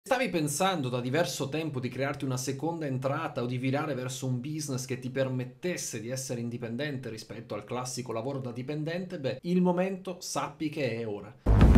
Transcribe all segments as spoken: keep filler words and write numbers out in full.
Stavi pensando da diverso tempo di crearti una seconda entrata o di virare verso un business che ti permettesse di essere indipendente rispetto al classico lavoro da dipendente? Beh, il momento sappi che è ora.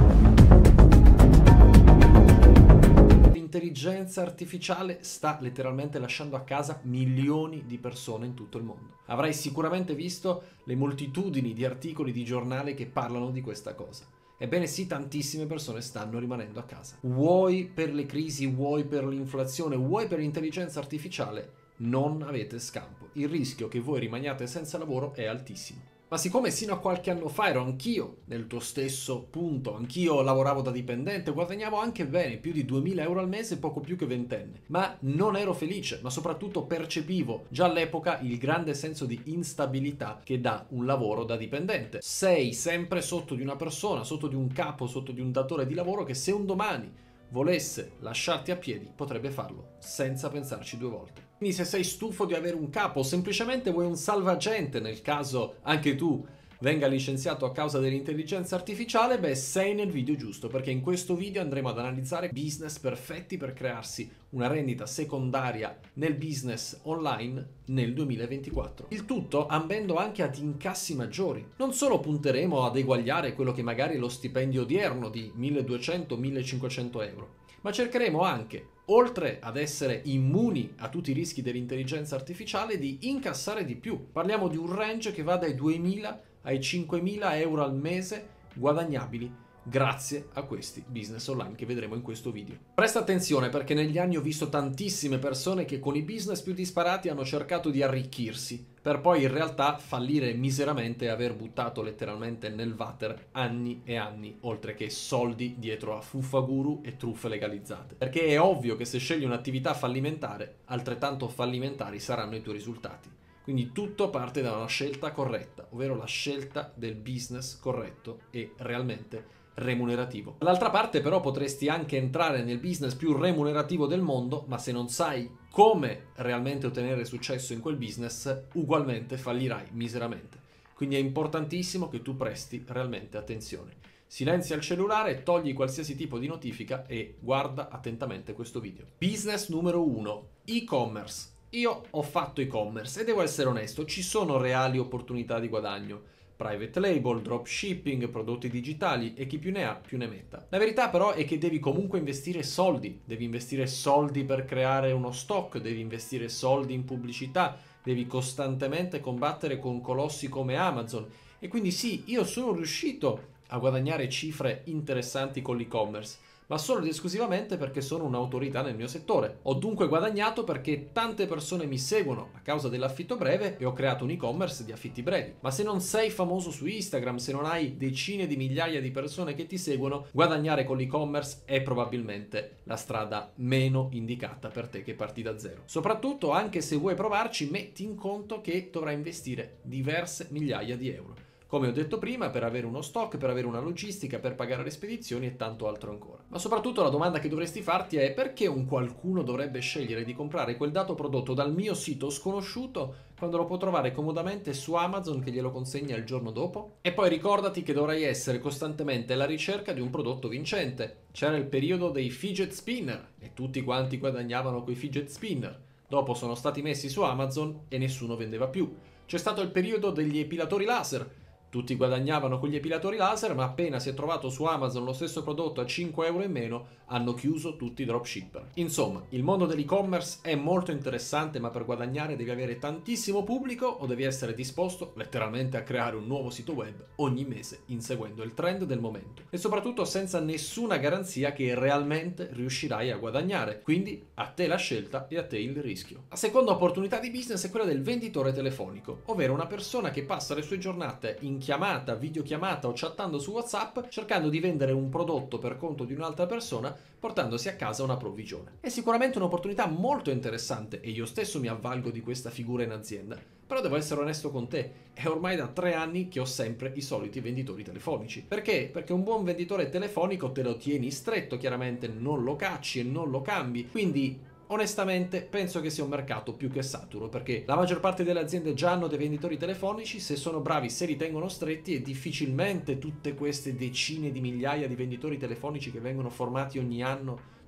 L'intelligenza artificiale sta letteralmente lasciando a casa milioni di persone in tutto il mondo. Avrai sicuramente visto le moltitudini di articoli di giornale che parlano di questa cosa. Ebbene sì, tantissime persone stanno rimanendo a casa. Vuoi per le crisi, vuoi per l'inflazione, vuoi per l'intelligenza artificiale, non avete scampo. Il rischio che voi rimaniate senza lavoro è altissimo. Ma siccome sino a qualche anno fa ero anch'io nel tuo stesso punto, anch'io lavoravo da dipendente, guadagnavo anche bene, più di duemila euro al mese, poco più che ventenne, ma non ero felice, ma soprattutto percepivo già all'epoca il grande senso di instabilità che dà un lavoro da dipendente. Sei sempre sotto di una persona, sotto di un capo, sotto di un datore di lavoro che se un domani volesse lasciarti a piedi potrebbe farlo senza pensarci due volte. Quindi se sei stufo di avere un capo o semplicemente vuoi un salvagente nel caso anche tu venga licenziato a causa dell'intelligenza artificiale, beh, sei nel video giusto, perché in questo video andremo ad analizzare business perfetti per crearsi una rendita secondaria nel business online nel duemilaventiquattro. Il tutto ambendo anche ad incassi maggiori. Non solo punteremo ad eguagliare quello che magari è lo stipendio odierno di milleduecento millecinquecento euro, ma cercheremo anche, oltre ad essere immuni a tutti i rischi dell'intelligenza artificiale, di incassare di più. Parliamo di un range che va dai duemila ai cinquemila euro al mese guadagnabili grazie a questi business online che vedremo in questo video. Presta attenzione, perché negli anni ho visto tantissime persone che con i business più disparati hanno cercato di arricchirsi per poi in realtà fallire miseramente e aver buttato letteralmente nel water anni e anni, oltre che soldi dietro a fuffaguru e truffe legalizzate. Perché è ovvio che se scegli un'attività fallimentare, altrettanto fallimentari saranno i tuoi risultati. Quindi tutto parte da una scelta corretta, ovvero la scelta del business corretto e realmente remunerativo. Dall'altra parte però potresti anche entrare nel business più remunerativo del mondo, ma se non sai come realmente ottenere successo in quel business, ugualmente fallirai miseramente. Quindi è importantissimo che tu presti realmente attenzione. Silenzia il cellulare, togli qualsiasi tipo di notifica e guarda attentamente questo video. Business numero uno, e-commerce. Io ho fatto e-commerce e devo essere onesto, ci sono reali opportunità di guadagno. Private label, dropshipping, prodotti digitali e chi più ne ha più ne metta. La verità però è che devi comunque investire soldi, devi investire soldi per creare uno stock, devi investire soldi in pubblicità, devi costantemente combattere con colossi come Amazon. E quindi sì, io sono riuscito a guadagnare cifre interessanti con l'e-commerce, ma solo ed esclusivamente perché sono un'autorità nel mio settore. Ho dunque guadagnato perché tante persone mi seguono a causa dell'affitto breve e ho creato un e-commerce di affitti brevi. Ma se non sei famoso su Instagram, se non hai decine di migliaia di persone che ti seguono, guadagnare con l'e-commerce è probabilmente la strada meno indicata per te che parti da zero. Soprattutto, anche se vuoi provarci, metti in conto che dovrai investire diverse migliaia di euro. Come ho detto prima, per avere uno stock, per avere una logistica, per pagare le spedizioni e tanto altro ancora. Ma soprattutto la domanda che dovresti farti è: perché un qualcuno dovrebbe scegliere di comprare quel dato prodotto dal mio sito sconosciuto quando lo può trovare comodamente su Amazon che glielo consegna il giorno dopo? E poi ricordati che dovrai essere costantemente alla ricerca di un prodotto vincente. C'era il periodo dei fidget spinner e tutti quanti guadagnavano quei fidget spinner. Dopo sono stati messi su Amazon e nessuno vendeva più. C'è stato il periodo degli epilatori laser. Tutti guadagnavano con gli epilatori laser, ma appena si è trovato su Amazon lo stesso prodotto a cinque euro in meno, hanno chiuso tutti i dropshipper. Insomma, il mondo dell'e-commerce è molto interessante, ma per guadagnare devi avere tantissimo pubblico o devi essere disposto letteralmente a creare un nuovo sito web ogni mese, inseguendo il trend del momento. E soprattutto senza nessuna garanzia che realmente riuscirai a guadagnare. Quindi a te la scelta e a te il rischio. La seconda opportunità di business è quella del venditore telefonico, ovvero una persona che passa le sue giornate in chiamata, videochiamata o chattando su WhatsApp cercando di vendere un prodotto per conto di un'altra persona, portandosi a casa una provvigione. È sicuramente un'opportunità molto interessante e io stesso mi avvalgo di questa figura in azienda, però devo essere onesto con te, è ormai da tre anni che ho sempre i soliti venditori telefonici. Perché? Perché un buon venditore telefonico te lo tieni stretto, chiaramente non lo cacci e non lo cambi, quindi onestamente penso che sia un mercato più che saturo, perché la maggior parte delle aziende già hanno dei venditori telefonici, se sono bravi se li tengono stretti, e difficilmente tutte queste decine di migliaia di venditori telefonici che vengono formati ogni anno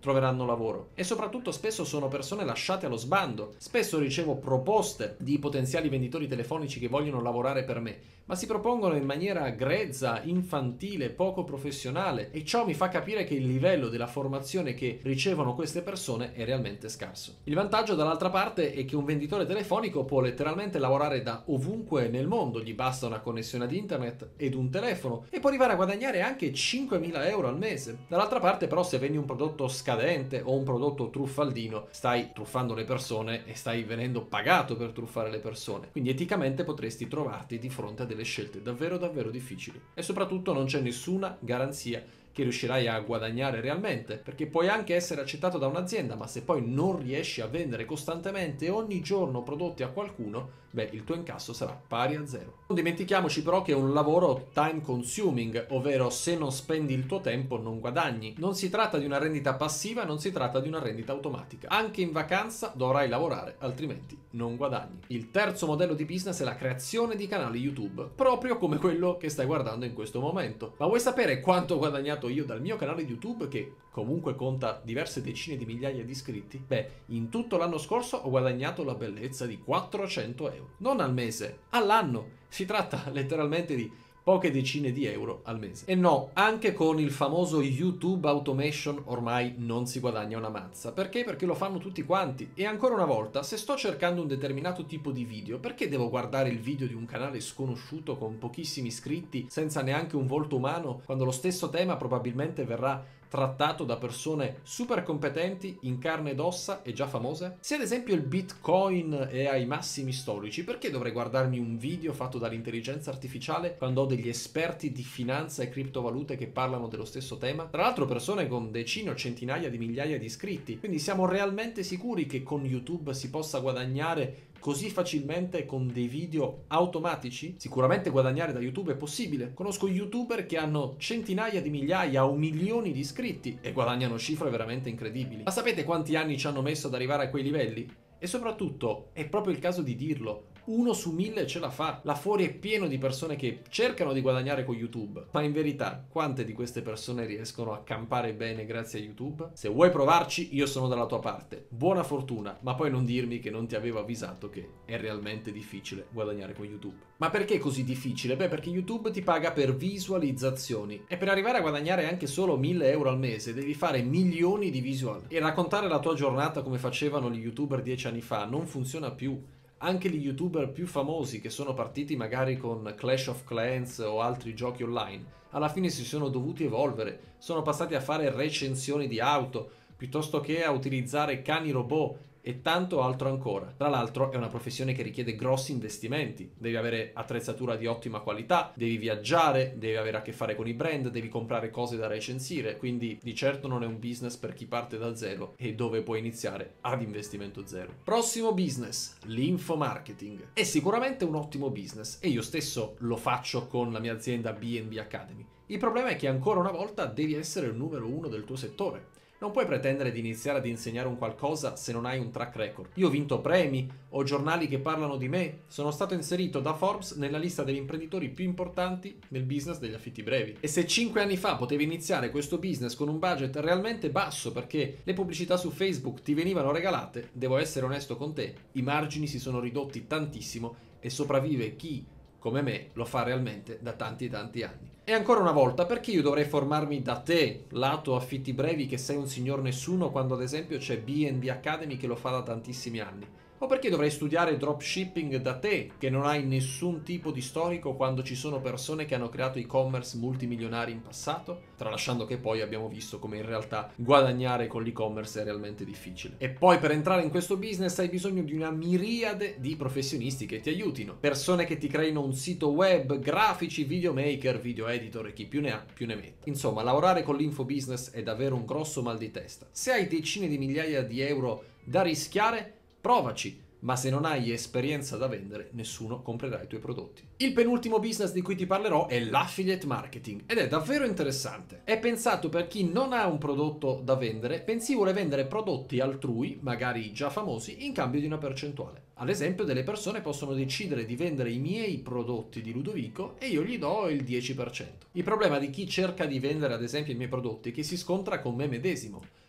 troveranno lavoro. E soprattutto spesso sono persone lasciate allo sbando. Spesso ricevo proposte di potenziali venditori telefonici che vogliono lavorare per me, ma si propongono in maniera grezza, infantile, poco professionale, e ciò mi fa capire che il livello della formazione che ricevono queste persone è realmente scarso. Il vantaggio dall'altra parte è che un venditore telefonico può letteralmente lavorare da ovunque nel mondo, gli basta una connessione ad internet ed un telefono e può arrivare a guadagnare anche cinquemila euro al mese. Dall'altra parte però, se vendi un prodotto scadente o un prodotto truffaldino, stai truffando le persone e stai venendo pagato per truffare le persone, quindi eticamente potresti trovarti di fronte a delle scelte davvero davvero difficili, e soprattutto non c'è nessuna garanzia che riuscirai a guadagnare realmente, perché puoi anche essere accettato da un'azienda, ma se poi non riesci a vendere costantemente ogni giorno prodotti a qualcuno, beh, il tuo incasso sarà pari a zero. Non dimentichiamoci però che è un lavoro time consuming, ovvero se non spendi il tuo tempo non guadagni. Non si tratta di una rendita passiva, non si tratta di una rendita automatica. Anche in vacanza dovrai lavorare, altrimenti non guadagni. Il terzo modello di business è la creazione di canali YouTube, proprio come quello che stai guardando in questo momento. Ma vuoi sapere quanto ho guadagnato io dal mio canale YouTube, che comunque conta diverse decine di migliaia di iscritti? Beh, in tutto l'anno scorso ho guadagnato la bellezza di quattrocento euro. Non al mese, all'anno. Si tratta letteralmente di poche decine di euro al mese. E no, anche con il famoso YouTube Automation ormai non si guadagna una mazza. Perché? Perché lo fanno tutti quanti. E ancora una volta, se sto cercando un determinato tipo di video, perché devo guardare il video di un canale sconosciuto con pochissimi iscritti, senza neanche un volto umano, quando lo stesso tema probabilmente verrà trattato da persone super competenti, in carne ed ossa e già famose? Se ad esempio il Bitcoin è ai massimi storici, perché dovrei guardarmi un video fatto dall'intelligenza artificiale quando ho degli esperti di finanza e criptovalute che parlano dello stesso tema? Tra l'altro persone con decine o centinaia di migliaia di iscritti. Quindi siamo realmente sicuri che con YouTube si possa guadagnare così facilmente con dei video automatici? Sicuramente guadagnare da YouTube è possibile. Conosco YouTuber che hanno centinaia di migliaia o milioni di iscritti e guadagnano cifre veramente incredibili. Ma sapete quanti anni ci hanno messo ad arrivare a quei livelli? E soprattutto, è proprio il caso di dirlo, uno su mille ce la fa. Là fuori è pieno di persone che cercano di guadagnare con YouTube, ma in verità quante di queste persone riescono a campare bene grazie a YouTube? Se vuoi provarci, io sono dalla tua parte. Buona fortuna, ma poi non dirmi che non ti avevo avvisato che è realmente difficile guadagnare con YouTube. Ma perché è così difficile? Beh, perché YouTube ti paga per visualizzazioni e per arrivare a guadagnare anche solo mille euro al mese devi fare milioni di visual, e raccontare la tua giornata come facevano gli YouTuber dieci anni fa non funziona più. Anche gli YouTuber più famosi, che sono partiti magari con Clash of Clans o altri giochi online, alla fine si sono dovuti evolvere, sono passati a fare recensioni di auto piuttosto che a utilizzare cani robot e tanto altro ancora. Tra l'altro è una professione che richiede grossi investimenti, devi avere attrezzatura di ottima qualità, devi viaggiare, devi avere a che fare con i brand, devi comprare cose da recensire, quindi di certo non è un business per chi parte da zero e dove puoi iniziare ad investimento zero. Prossimo business, l'infomarketing. È sicuramente un ottimo business e io stesso lo faccio con la mia azienda B and B Academy. Il problema è che ancora una volta devi essere il numero uno del tuo settore. Non puoi pretendere di iniziare ad insegnare un qualcosa se non hai un track record. Io ho vinto premi, ho giornali che parlano di me, sono stato inserito da Forbes nella lista degli imprenditori più importanti nel business degli affitti brevi. E se cinque anni fa potevi iniziare questo business con un budget realmente basso perché le pubblicità su Facebook ti venivano regalate, devo essere onesto con te, i margini si sono ridotti tantissimo e sopravvive chi, come me, lo fa realmente da tanti e tanti anni. E ancora una volta, perché io dovrei formarmi da te, lato affitti brevi, che sei un signor nessuno, quando ad esempio c'è B and B Academy che lo fa da tantissimi anni? O perché dovrei studiare dropshipping da te, che non hai nessun tipo di storico, quando ci sono persone che hanno creato e-commerce multimilionari in passato? Tralasciando che poi abbiamo visto come in realtà guadagnare con l'e-commerce è realmente difficile. E poi per entrare in questo business hai bisogno di una miriade di professionisti che ti aiutino. Persone che ti creino un sito web, grafici, videomaker, video editor e chi più ne ha più ne metta. Insomma, lavorare con l'info business è davvero un grosso mal di testa. Se hai decine di migliaia di euro da rischiare, provaci, ma se non hai esperienza da vendere, nessuno comprerà i tuoi prodotti. Il penultimo business di cui ti parlerò è l'affiliate marketing ed è davvero interessante. È pensato per chi non ha un prodotto da vendere, bensì vuole vendere prodotti altrui, magari già famosi, in cambio di una percentuale. Ad esempio, delle persone possono decidere di vendere i miei prodotti di Ludovico e io gli do il dieci per cento. Il problema di chi cerca di vendere ad esempio i miei prodotti è che si scontra con me medesimo.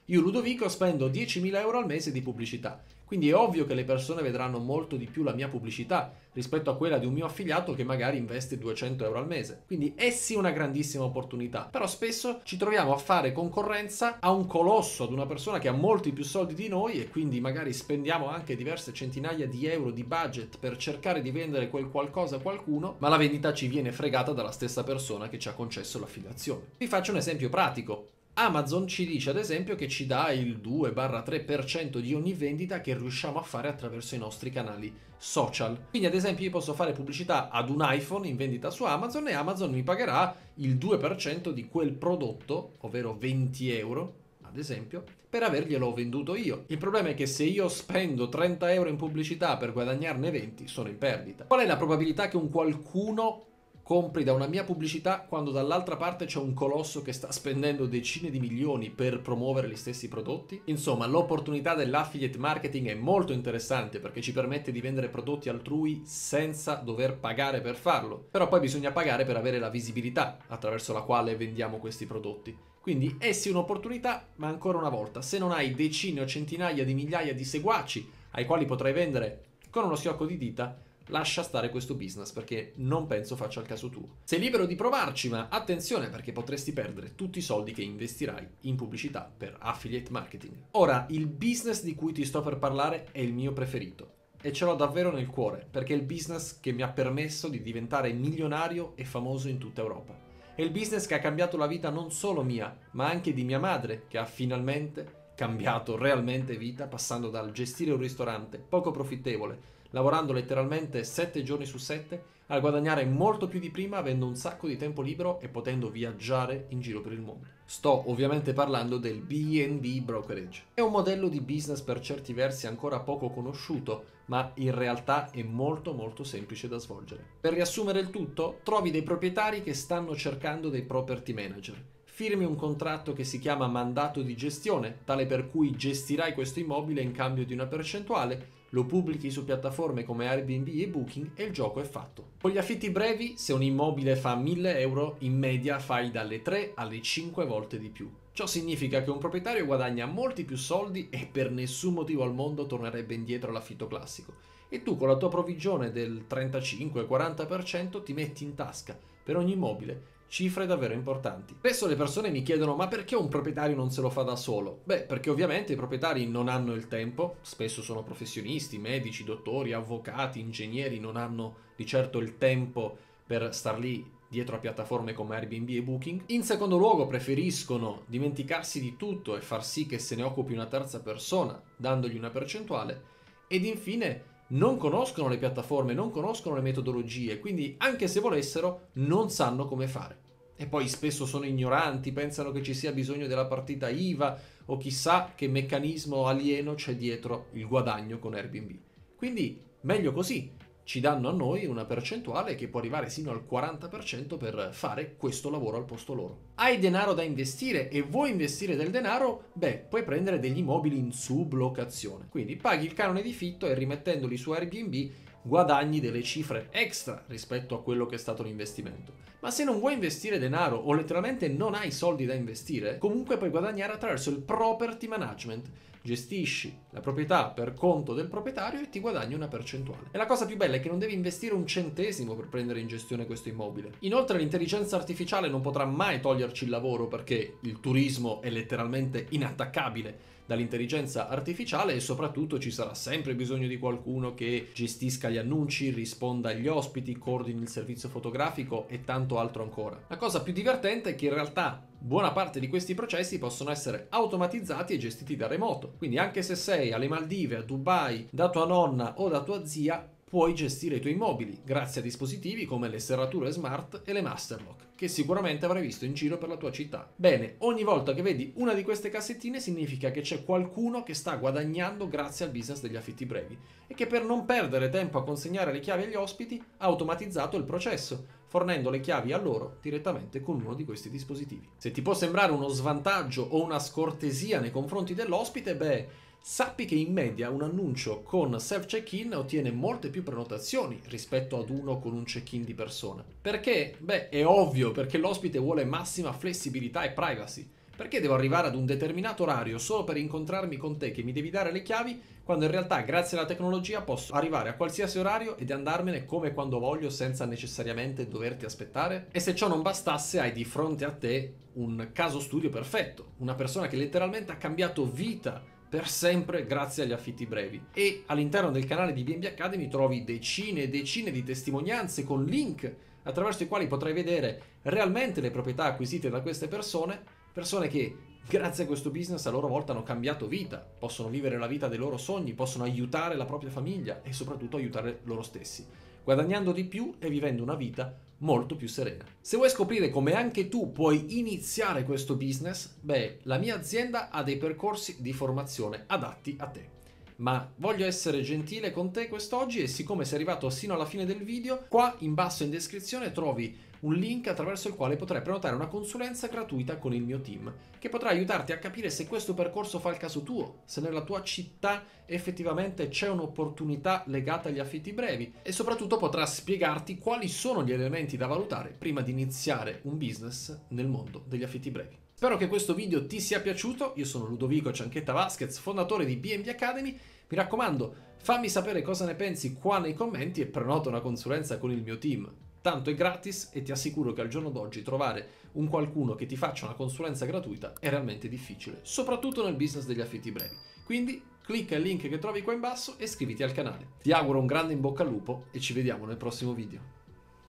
Io Ludovico spendo diecimila euro al mese di pubblicità, quindi è ovvio che le persone vedranno molto di più la mia pubblicità rispetto a quella di un mio affiliato che magari investe duecento euro al mese. Quindi è sì una grandissima opportunità, però spesso ci troviamo a fare concorrenza a un colosso, ad una persona che ha molti più soldi di noi e quindi magari spendiamo anche diverse centinaia di euro di budget per cercare di vendere quel qualcosa a qualcuno, ma la vendita ci viene fregata dalla stessa persona che ci ha concesso l'affiliazione. Vi faccio un esempio pratico. Amazon ci dice ad esempio che ci dà il due tre per cento di ogni vendita che riusciamo a fare attraverso i nostri canali social. Quindi ad esempio io posso fare pubblicità ad un iPhone in vendita su Amazon e Amazon mi pagherà il due per cento di quel prodotto, ovvero venti euro ad esempio, per averglielo venduto io. Il problema è che se io spendo trenta euro in pubblicità per guadagnarne venti, sono in perdita. Qual è la probabilità che un qualcuno compri da una mia pubblicità quando dall'altra parte c'è un colosso che sta spendendo decine di milioni per promuovere gli stessi prodotti? Insomma, l'opportunità dell'affiliate marketing è molto interessante perché ci permette di vendere prodotti altrui senza dover pagare per farlo. Però poi bisogna pagare per avere la visibilità attraverso la quale vendiamo questi prodotti. Quindi è sì un'opportunità, ma ancora una volta, se non hai decine o centinaia di migliaia di seguaci ai quali potrai vendere con uno schiocco di dita, lascia stare questo business perché non penso faccia il caso tuo. Sei libero di provarci, ma attenzione perché potresti perdere tutti i soldi che investirai in pubblicità per affiliate marketing. Ora, il business di cui ti sto per parlare è il mio preferito e ce l'ho davvero nel cuore perché è il business che mi ha permesso di diventare milionario e famoso in tutta Europa. È il business che ha cambiato la vita non solo mia, ma anche di mia madre, che ha finalmente cambiato realmente vita passando dal gestire un ristorante poco profittevole, lavorando letteralmente sette giorni su sette, a guadagnare molto più di prima avendo un sacco di tempo libero e potendo viaggiare in giro per il mondo. Sto ovviamente parlando del B and B brokerage. È un modello di business per certi versi ancora poco conosciuto, ma in realtà è molto molto semplice da svolgere. Per riassumere il tutto, trovi dei proprietari che stanno cercando dei property manager. Firmi un contratto che si chiama mandato di gestione, tale per cui gestirai questo immobile in cambio di una percentuale, lo pubblichi su piattaforme come Airbnb e Booking e il gioco è fatto. Con gli affitti brevi, se un immobile fa mille euro, in media fai dalle tre alle cinque volte di più. Ciò significa che un proprietario guadagna molti più soldi e per nessun motivo al mondo tornerebbe indietro all'affitto classico. E tu con la tua provvigione del trentacinque quaranta per cento ti metti in tasca per ogni immobile cifre davvero importanti. Spesso le persone mi chiedono: ma perché un proprietario non se lo fa da solo? Beh, perché ovviamente i proprietari non hanno il tempo, spesso sono professionisti, medici, dottori, avvocati, ingegneri, non hanno di certo il tempo per star lì dietro a piattaforme come Airbnb e Booking. In secondo luogo preferiscono dimenticarsi di tutto e far sì che se ne occupi una terza persona, dandogli una percentuale. Ed infine non conoscono le piattaforme, non conoscono le metodologie, quindi anche se volessero non sanno come fare. E poi spesso sono ignoranti, pensano che ci sia bisogno della partita I V A o chissà che meccanismo alieno c'è dietro il guadagno con Airbnb. Quindi meglio così, ci danno a noi una percentuale che può arrivare sino al quaranta per cento per fare questo lavoro al posto loro. Hai denaro da investire e vuoi investire del denaro? Beh, puoi prendere degli immobili in sublocazione. Quindi paghi il canone di fitto e rimettendoli su Airbnb guadagni delle cifre extra rispetto a quello che è stato l'investimento. Ma se non vuoi investire denaro o letteralmente non hai soldi da investire, comunque puoi guadagnare attraverso il property management. Gestisci la proprietà per conto del proprietario e ti guadagni una percentuale. E la cosa più bella è che non devi investire un centesimo per prendere in gestione questo immobile. Inoltre l'intelligenza artificiale non potrà mai toglierci il lavoro perché il turismo è letteralmente inattaccabile dall'intelligenza artificiale e soprattutto ci sarà sempre bisogno di qualcuno che gestisca gli annunci, risponda agli ospiti, coordini il servizio fotografico e tanto altro ancora. La cosa più divertente è che in realtà buona parte di questi processi possono essere automatizzati e gestiti da remoto. Quindi anche se sei alle Maldive, a Dubai, da tua nonna o da tua zia, puoi gestire i tuoi immobili grazie a dispositivi come le serrature smart e le master lock, che sicuramente avrai visto in giro per la tua città. Bene, ogni volta che vedi una di queste cassettine significa che c'è qualcuno che sta guadagnando grazie al business degli affitti brevi e che per non perdere tempo a consegnare le chiavi agli ospiti ha automatizzato il processo, fornendo le chiavi a loro direttamente con uno di questi dispositivi. Se ti può sembrare uno svantaggio o una scortesia nei confronti dell'ospite, beh, sappi che in media un annuncio con self-check-in ottiene molte più prenotazioni rispetto ad uno con un check-in di persona. Perché? Beh, è ovvio, perché l'ospite vuole massima flessibilità e privacy. Perché devo arrivare ad un determinato orario solo per incontrarmi con te che mi devi dare le chiavi, quando in realtà grazie alla tecnologia posso arrivare a qualsiasi orario ed andarmene come quando voglio senza necessariamente doverti aspettare? E se ciò non bastasse, hai di fronte a te un caso studio perfetto, una persona che letteralmente ha cambiato vita per sempre grazie agli affitti brevi. E all'interno del canale di B and B Academy trovi decine e decine di testimonianze con link attraverso i quali potrai vedere realmente le proprietà acquisite da queste persone, persone che grazie a questo business a loro volta hanno cambiato vita, possono vivere la vita dei loro sogni, possono aiutare la propria famiglia e soprattutto aiutare loro stessi, guadagnando di più e vivendo una vita molto più serena. Se vuoi scoprire come anche tu puoi iniziare questo business, beh, la mia azienda ha dei percorsi di formazione adatti a te. Ma voglio essere gentile con te quest'oggi e siccome sei arrivato sino alla fine del video, qua in basso in descrizione trovi un link attraverso il quale potrai prenotare una consulenza gratuita con il mio team, che potrà aiutarti a capire se questo percorso fa il caso tuo, se nella tua città effettivamente c'è un'opportunità legata agli affitti brevi e soprattutto potrà spiegarti quali sono gli elementi da valutare prima di iniziare un business nel mondo degli affitti brevi. Spero che questo video ti sia piaciuto, io sono Ludovico Cianchetta Vasquez, fondatore di B and B Academy, mi raccomando fammi sapere cosa ne pensi qua nei commenti e prenota una consulenza con il mio team. Tanto è gratis e ti assicuro che al giorno d'oggi trovare un qualcuno che ti faccia una consulenza gratuita è realmente difficile, soprattutto nel business degli affitti brevi. Quindi clicca il link che trovi qua in basso e iscriviti al canale. Ti auguro un grande in bocca al lupo e ci vediamo nel prossimo video.